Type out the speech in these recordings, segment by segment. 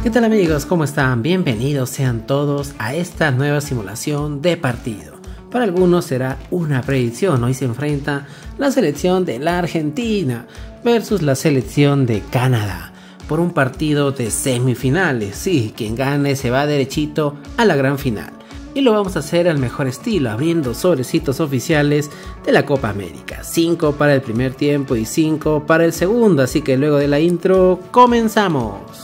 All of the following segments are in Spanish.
¿Qué tal amigos? ¿Cómo están? Bienvenidos sean todos a esta nueva simulación de partido. Para algunos será una predicción. Hoy se enfrenta la selección de la Argentina versus la selección de Canadá por un partido de semifinales. Sí, quien gane se va derechito a la gran final. Y lo vamos a hacer al mejor estilo, abriendo sobrecitos oficiales de la Copa América. 5 para el primer tiempo y 5 para el segundo. Así que luego de la intro, comenzamos.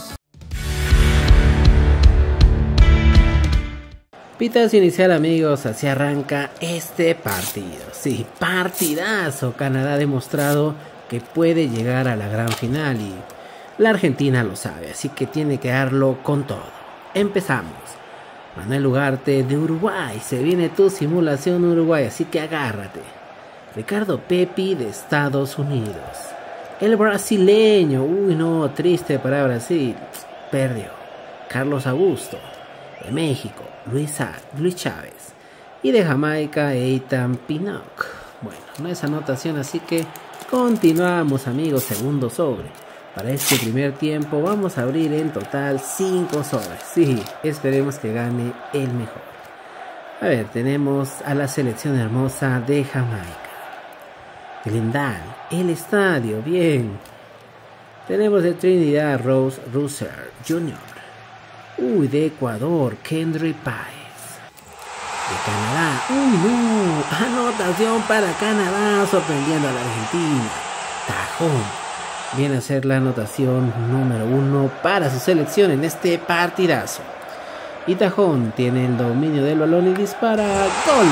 Pitazo inicial amigos, así arranca este partido. Sí, partidazo. Canadá ha demostrado que puede llegar a la gran final y la Argentina lo sabe, así que tiene que darlo con todo. Empezamos. Manuel Ugarte de Uruguay, se viene tu simulación Uruguay, así que agárrate. Ricardo Pepi de Estados Unidos. El brasileño, uy no, triste para Brasil, perdió. Carlos Augusto de México. Luis Chávez y de Jamaica Ethan Pinnock. Bueno, no es anotación, así que continuamos amigos. Segundo sobre. Para este primer tiempo vamos a abrir en total 5 sobres. Sí, esperemos que gane el mejor. A ver, tenemos a la selección hermosa de Jamaica. Glendale, el estadio, bien. Tenemos de Trinidad Rose Russell Jr. De Ecuador, Kendrick Páez. De Canadá, no, anotación para Canadá, sorprendiendo a la Argentina. Tajón viene a ser la anotación número 1 para su selección en este partidazo. Y Tajón tiene el dominio del balón y dispara. ¡Gol!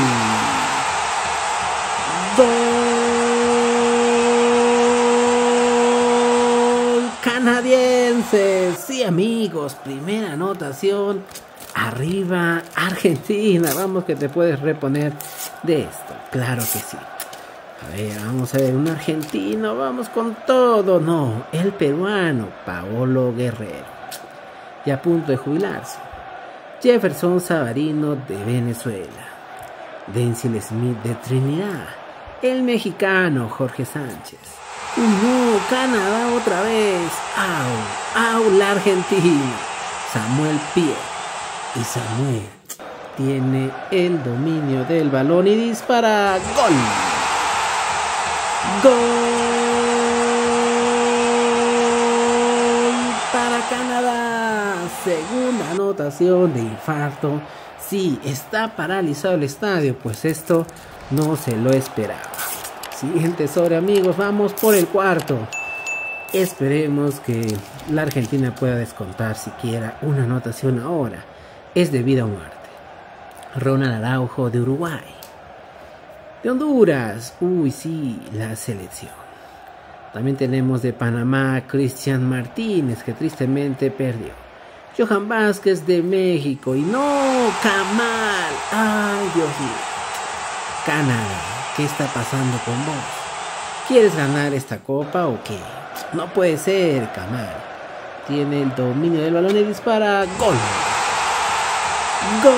Canadienses, sí amigos, primera anotación, arriba Argentina. Vamos que te puedes reponer de esto, claro que sí. A ver, vamos a ver, un argentino, vamos con todo. No, el peruano, Paolo Guerrero, y a punto de jubilarse. Jefferson Savarino de Venezuela. Denzel Smith de Trinidad. El mexicano Jorge Sánchez. No, Canadá otra vez. Au, la Argentina. Samuel Pierre. Y Samuel tiene el dominio del balón y dispara. ¡Gol! ¡Gol! Para Canadá. Segunda anotación de infarto. Sí, está paralizado el estadio, pues esto no se lo esperaba. Siguiente sobre amigos, vamos por el cuarto. Esperemos que la Argentina pueda descontar siquiera una anotación ahora. Es de vida o muerte. Ronald Araujo de Uruguay. De Honduras, sí, la selección. También tenemos de Panamá Cristian Martínez, que tristemente perdió. Johan Vázquez de México y no, Kamal. Ay, Dios mío. Canadá. ¿Qué está pasando con vos? ¿Quieres ganar esta copa o qué? No puede ser, Kamal. Tiene el dominio del balón y dispara. ¡Gol! ¡Gol!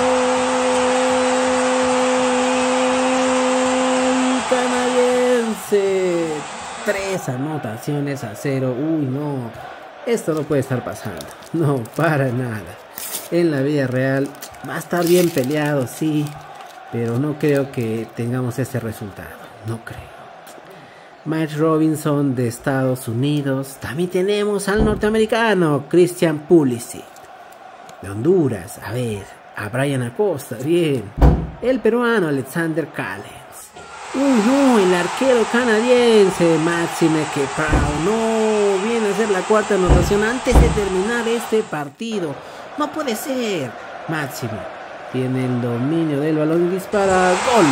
Canadiense. 3 anotaciones a 0. Uy, no. Esto no puede estar pasando. No, para nada. En la vida real va a estar bien peleado, sí. Pero no creo que tengamos este resultado. No creo. Mike Robinson de Estados Unidos. También tenemos al norteamericano Christian Pulisic. De Honduras. A ver. A Brian Acosta. Bien. El peruano Alexander Callens. No. El arquero canadiense Maxime Keprao. No. Viene a ser la cuarta anotación antes de terminar este partido. No puede ser. Maxime tiene el dominio del balón y dispara. ¡Gol!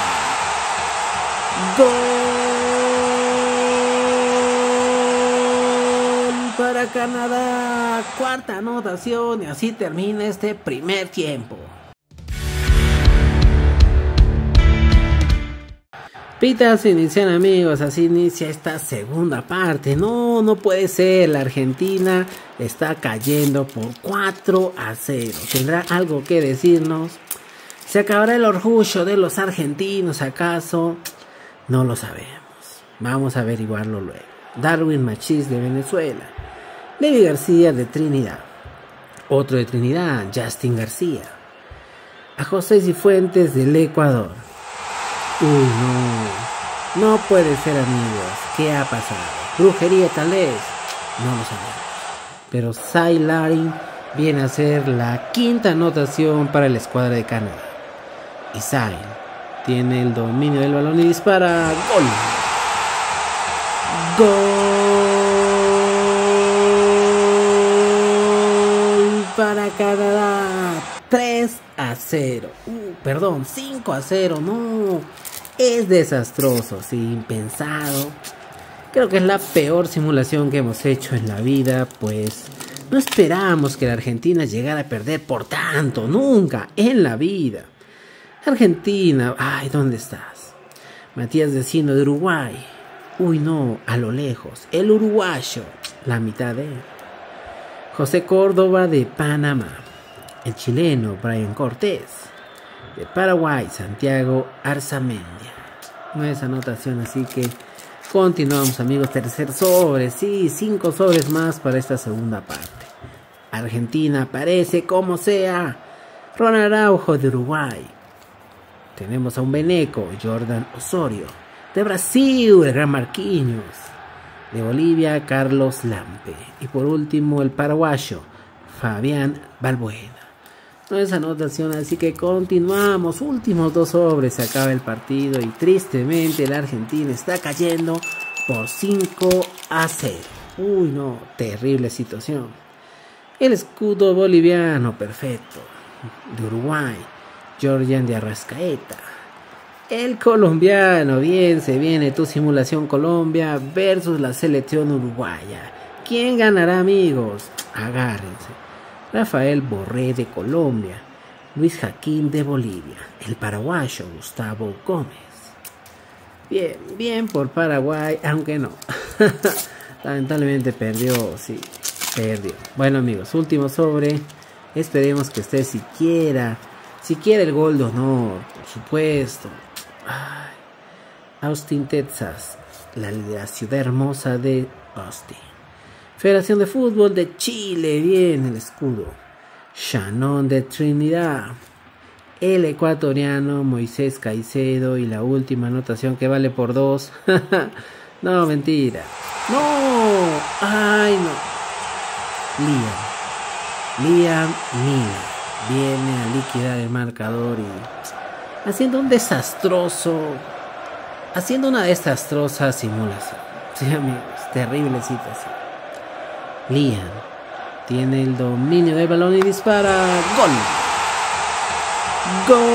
¡Gol! Para Canadá. Cuarta anotación y así termina este primer tiempo. Pitazo inicial amigos, así inicia esta segunda parte. No puede ser, la Argentina está cayendo por 4-0. ¿Tendrá algo que decirnos? ¿Se acabará el orgullo de los argentinos acaso? No lo sabemos. Vamos a averiguarlo luego. Darwin Machís de Venezuela. Levi García de Trinidad. Otro de Trinidad, Justin García. A José Cifuentes del Ecuador. Uy, no. No puede ser, amigos. ¿Qué ha pasado? ¿Brujería tal vez? No lo sabemos. Pero Sai Larin viene a ser la quinta anotación para la escuadra de Canadá. Y Sai tiene el dominio del balón y dispara. ¡Gol! ¡Gol para Canadá! 3-0. 5-0. No. Es desastroso, sí, impensado. Creo que es la peor simulación que hemos hecho en la vida, pues no esperábamos que la Argentina llegara a perder por tanto, nunca en la vida. Argentina, ay, ¿dónde estás? Matías Vecino de Uruguay. Uy, no, a lo lejos. El uruguayo, la mitad de él. José Córdoba de Panamá. El chileno Brian Cortés. De Paraguay, Santiago Arzamendia. No es anotación, así que continuamos, amigos. Tercer sobre, sí, 5 sobres más para esta segunda parte. Argentina aparece como sea. Ronald Araujo de Uruguay. Tenemos a un veneco, Jordan Osorio. De Brasil, el gran Marquinhos. De Bolivia, Carlos Lampe. Y por último, el paraguayo, Fabián Balbuena. No es anotación, así que continuamos. Últimos 2 sobres, se acaba el partido. Y tristemente la Argentina está cayendo por 5-0. Uy, no, terrible situación. El escudo boliviano, perfecto. De Uruguay, Jordan de Arrascaeta. El colombiano, bien, se viene tu simulación Colombia versus la selección uruguaya. ¿Quién ganará, amigos? Agárrense. Rafael Borré de Colombia, Luis Jaquín de Bolivia, el paraguayo Gustavo Gómez. Bien por Paraguay, aunque no. Lamentablemente perdió, sí, perdió. Bueno, amigos, último sobre. Esperemos que esté siquiera el gol de honor, por supuesto. Ay. Austin, Texas, la ciudad hermosa de Austin. Federación de Fútbol de Chile, bien el escudo. Shannon de Trinidad. El ecuatoriano Moisés Caicedo y la última anotación que vale por 2. No, mentira. No, ay no. Liam Miller viene a liquidar el marcador y haciendo una desastrosa simulación. Sí, amigos, terrible situación. Liam tiene el dominio del balón y dispara. ¡Gol! ¡Gol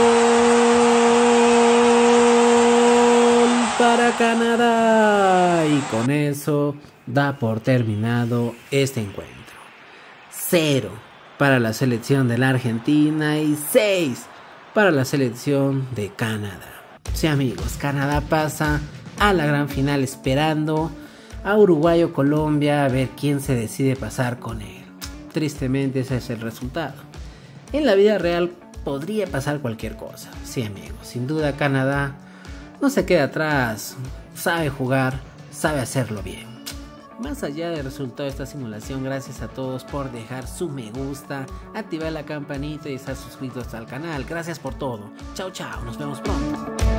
para Canadá! Y con eso da por terminado este encuentro. 0 para la selección de la Argentina y 6 para la selección de Canadá. Sí, amigos, Canadá pasa a la gran final esperando a Uruguay o Colombia a ver quién se decide pasar con él. Tristemente ese es el resultado. En la vida real podría pasar cualquier cosa. Sí, amigos, sin duda Canadá no se queda atrás, sabe jugar, sabe hacerlo bien. Más allá del resultado de esta simulación, gracias a todos por dejar su me gusta, activar la campanita y estar suscritos al canal. Gracias por todo. Chao, chao, nos vemos pronto.